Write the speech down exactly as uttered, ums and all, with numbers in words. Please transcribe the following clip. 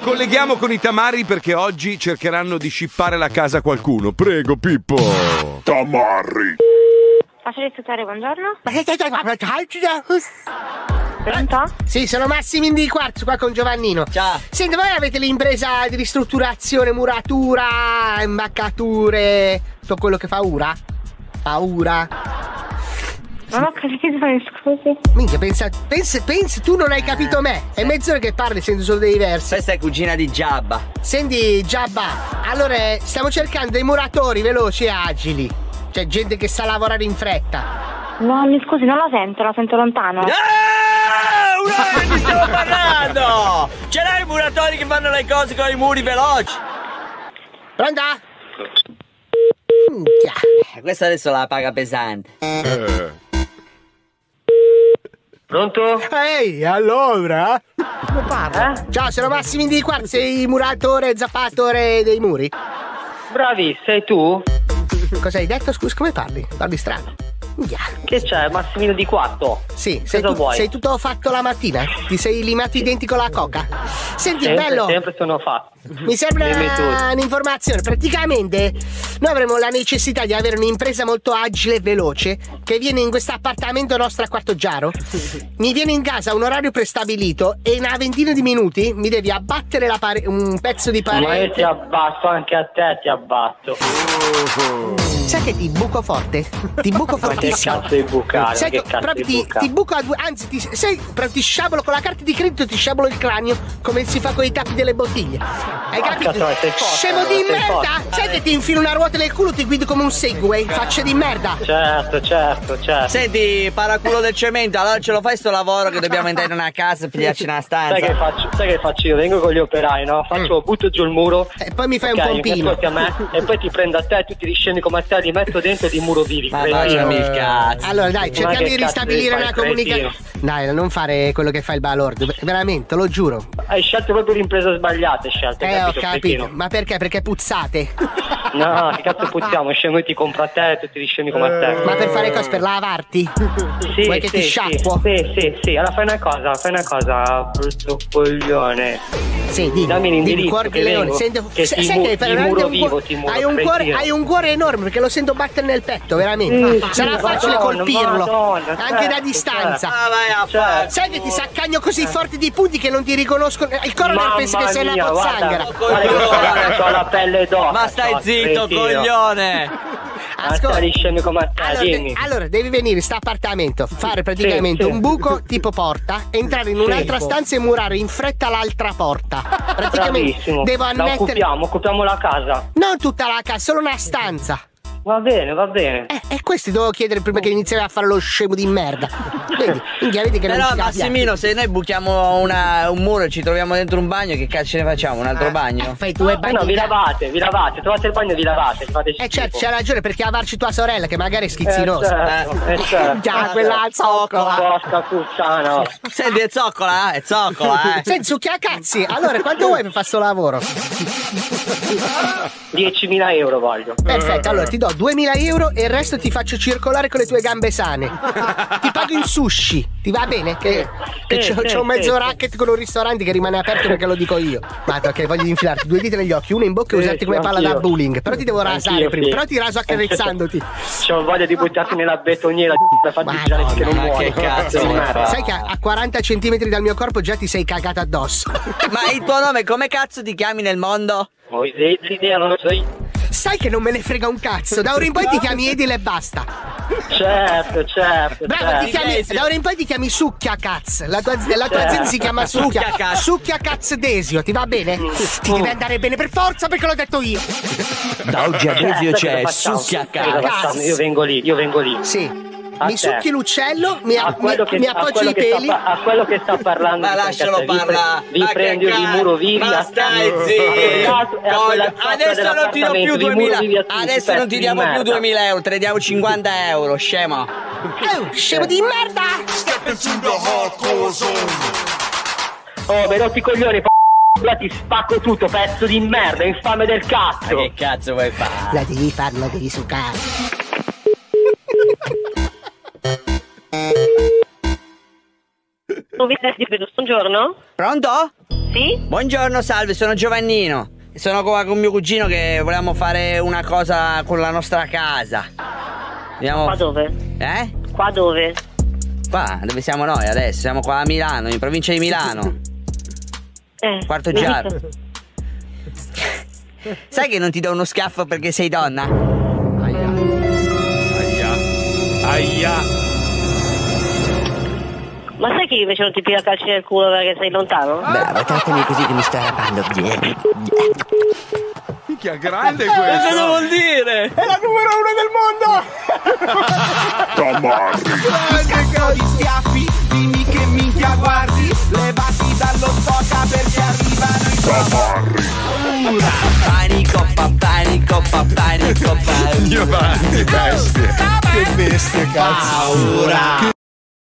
colleghiamo con i tamari perché oggi cercheranno di scippare la casa a qualcuno. Prego, Pippo. Tamarri. Faccio risultare, buongiorno. Pronto? Sì, sono Massimiliano di Quarzo qua con Giovannino. Ciao. Senti, voi avete l'impresa di ristrutturazione, muratura, imbaccature, tutto quello che fa ura? Paura. Non ho capito, mi scusi. Minchia, pensa, pensa, pensa, tu non hai capito me. È mezz'ora che parli, sento solo dei versi. Questa è cugina di Giabba. Senti, Giabba, allora stiamo cercando dei muratori veloci e agili. Cioè, gente che sa lavorare in fretta. No, mi scusi, non la sento, la sento lontano. Ah, un'ora che ti stiamo parlando! Ce l'hai i muratori che fanno le cose con i muri veloci? Pronta? Minchia. Questa adesso la paga pesante. Eh. Pronto? Ehi, allora? Come parla? Eh? Ciao, sono Massimiliano di Quarzo, sei muratore, zappatore dei muri? Bravi, sei tu? Cosa hai detto? Scusa, come parli? Parli strano. Yeah. Che c'è? Massimino di Quarto? Sì, sei, tu, sei tutto fatto la mattina? Ti sei limato i denti con la coca? Senti, sempre, bello! Sempre sono fatto. Mi serve una, un'informazione. Praticamente noi avremo la necessità di avere un'impresa molto agile e veloce che viene in questo appartamento nostro a Quartoggiaro. Mi viene in casa a un orario prestabilito e in una ventina di minuti mi devi abbattere la pare- un pezzo di parete. Ma io ti abbatto, anche a te ti abbatto. Sai che ti buco forte? Ti buco fortissimo. Che cazzo di bucare? Sai che che cazzo proprio di ti, bucare? ti buco a due, anzi ti, sai, proprio ti sciabolo con la carta di credito, ti sciabolo il cranio come si fa con i tappi delle bottiglie. Hai Porca capito? troia, sei forte, Scemo allora, di sei merda! forte. Sai che ti infilo una ruota nel culo, ti guido come un Segway, faccia di merda! Certo, certo, certo. Senti, paraculo del cemento, allora ce lo fai sto lavoro che dobbiamo entrare in una casa e pigliarci una stanza? Sai che faccio? Sai che faccio io? Vengo con gli operai, no? Faccio, butto giù il muro. E poi mi fai okay, un pompino. Ascolti a me e poi ti prendo a te e tutti gli scemi come a te, li metto dentro di muro vivi. Ma baciami il cazzo. Allora dai, Ma cerchiamo che di cazzo ristabilire devi una fare, comunicazione. Dai, non fare quello che fa il balordo, veramente, lo giuro. Hai scelto proprio l'impresa sbagliata, hai scelto. Eh, ho capito, capito. cretino? Ma perché? Perché puzzate. No, che cazzo puzziamo? Scemo, io ti compro a te e tutti gli scemi come a te. Ma per fare cose, per lavarti? Sì, Vuoi che sì, ti sì, sciacquo? sì, sì, sì. Allora fai una cosa, fai una cosa, brutto coglione. Sì, dimmi, dammi l'indirizzo dimmi, cuore che di leone. vengo, Sento, che sai ti, sai mu- che ti veramente muro un vivo, cuore- ti muro hai, un cuore, freddo. hai un cuore enorme perché lo sento battere nel petto, veramente. Sì, Sarà sì, facile Madonna, colpirlo, Madonna, anche certo, da distanza. Ah, vai a Certo. fare. Sai che ti saccagno così forti di punti che non ti riconosco. Il coroner pensa che sei una mia, pozzanghera. Guarda, guarda che ho la pelle d'oca. Ma stai zitto, cretino. coglione! Ascolta, gli scemi come a te, Allora, dimmi. de- allora, devi venire in sta appartamento, fare praticamente Sì, sì. un buco tipo porta, entrare in un'altra Sì. stanza e murare in fretta l'altra porta. Praticamente Bravissimo. devo La annettere. occupiamo, occupiamo la casa. Non tutta la casa, solo una stanza. Va bene, va bene. Eh, e questi dovevo chiedere prima che iniziavi a fare lo scemo di merda. Vedi, minchia, vedi che non Però ci capiamo. Massimino, se noi buchiamo una, un muro e ci troviamo dentro un bagno, che cazzo ce ne facciamo? Un altro Eh, bagno? fai due Eh bagni. no, vi lavate, vi lavate, trovate il bagno e vi lavate, fate schifo. Eh certo, c'hai ragione, perché avarci tua sorella che magari è schizzinosa. Eh, certo, eh, certo. Già, quella zoccola. Porca puttana. Senti, è zoccola, eh? È zoccola, eh? Senti, succhia cazzi. Allora, quanto vuoi per fare sto lavoro? diecimila euro voglio. Perfetto, allora ti do duemila euro e il resto ti faccio circolare con le tue gambe sane. Ti pago in sushi, ti va bene? Che, che sì, c'ho, sì, c'ho un mezzo sì, racket con un ristorante che rimane aperto perché lo dico io. Guarda, ok, voglio infilarti due dita negli occhi, una in bocca e Sì, usarti sì, come palla da anch'io. bowling. Però ti devo rasare Anch'io, prima, sì. però ti raso accarezzandoti. C'ho voglia di buttarti nella betoniera da farti girare Madonna, finché non ma muori. che cazzo Sì, vuoi merda. fare? Sai che a a quaranta centimetri dal mio corpo già ti sei cagato addosso. Ma il tuo nome come cazzo ti chiami nel mondo? Ho l'idea, non lo so io. Sai che non me ne frega un cazzo, da ora in poi ti chiami Edile e basta. Certo, certo, Bravo, certo. ti chiami, da ora in poi ti chiami Succhia Caz. La tua, la tua azienda si chiama Succhia Succhia Caz. Succhia Caz Desio, ti va bene? Ti deve andare bene per forza perché l'ho detto io. Da oggi a Desio Certo, c'è cosa facciamo? succhia Cosa cazzo. facciamo? Io vengo lì, io vengo lì. Sì. A Mi te. succhi l'uccello, mi, A mi, quello che, mi a appoggi quello i che sta peli. pa- a quello che sta parlando Ma di lascialo Francesca, vi pre- parlare. vi Ma prendo che di cazzo? muro vivi Ma a stai caso- zitto. a caso e a quella zoccola Adesso non ti do più dell'appartamento, di muro duemila. vivi a tutti, Adesso non ti pezzi diamo di più merda. duemila euro, te ne diamo cinquanta euro, scema. Oh, scemo di merda! Oh, mi rotti i coglioni, p***a, ti spacco tutto, pezzo di merda, infame del Ma cazzo. che cazzo vuoi fare? La devi fare, la devi succare. Buongiorno. Pronto? Sì? Buongiorno, salve, sono Giovannino. Sono qua con mio cugino che volevamo fare una cosa con la nostra casa. Andiamo... Qua dove? Eh? Qua dove? Qua, dove siamo noi adesso? Siamo qua a Milano, in provincia di Milano. Eh, Quarto mi giaro. dica. Sai che non ti do uno schiaffo perché sei donna? Aia. Aia. Aia. Ma sai che invece non ti piglia calci nel culo perché sei lontano? Bravo, trattami così che mi sto arrabbiando. Minchia, grande Ma cosa questo. vuol dire? È la numero uno del mondo! Tamarri. Scacco di schiaffi, dimmi che minchia guardi, levati dallo zoca perché arrivano i Tamarri. Panico, pa, panico, pa, panico, pa. Io avanti, bestie. Che bestia, cazzo! Paura.